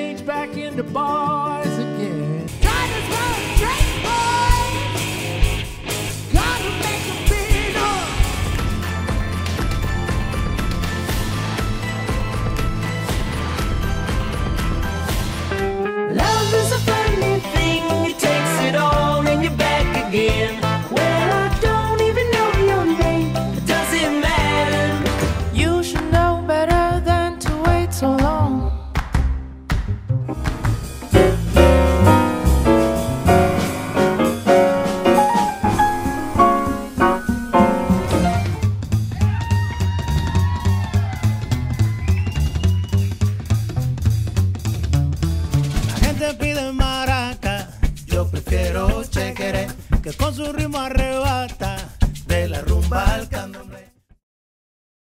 change back into boys again. Gotta run straight, boys. Gotta make a big noise. Love is a funny thing. It takes it all and you're back again. Well, I don't even know your name. Does it matter? You should know better than to wait so long. La gente pide maraca, yo prefiero chequere, que con su ritmo arre